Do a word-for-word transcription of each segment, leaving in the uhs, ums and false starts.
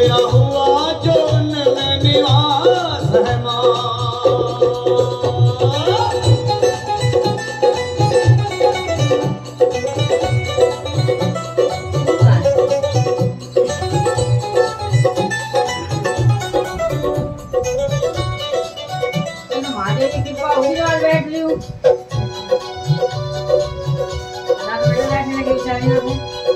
तेरा हुआ जो उनमें निवास है माँ। महादेव की कृपा हुई और बैठ रही हूँ ना, तो बैठने बैठने लगे बेचारी ना।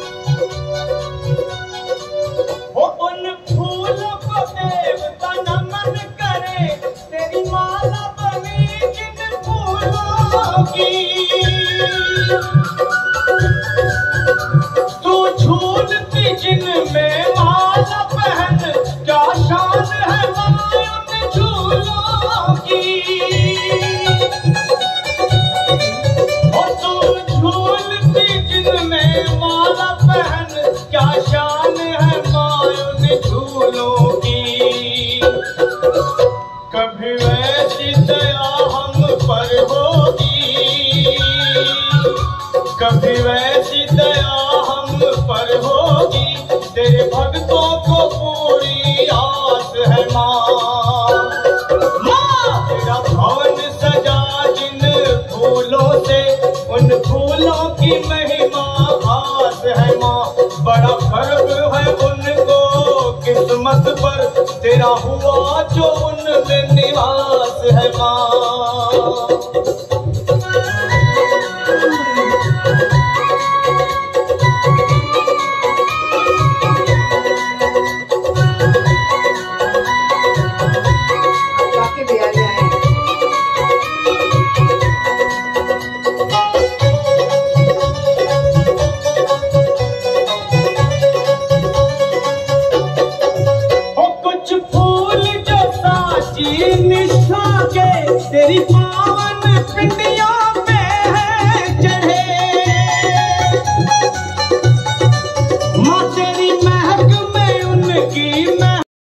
वो उन फूलों को देवता नमन करे, तेरी माला बनी जिन फूलों की। तू झूलती जिनमें माला पहन, क्या शान है माँ उन झूलों की। वो तू झूलती जिनमें माला पहन, क्या शान है माँ उन झूलों की। कभी वैसी दया हम पर होगी, कभी वैसी दया हम पर होगी, तेरे भक्तों को पूरी आस है माँ। माँ तेरा भवन सजा जिन फूलों से, उन फूलों की महिमा खास है माँ। बड़ा गर्व है उनको किस्मत पर, तेरा हुआ जो उनमें निवास है माँ। बाकी बिहारी आए कुछ फूल जो साची निष्ठा के, तेरी पावन पिंड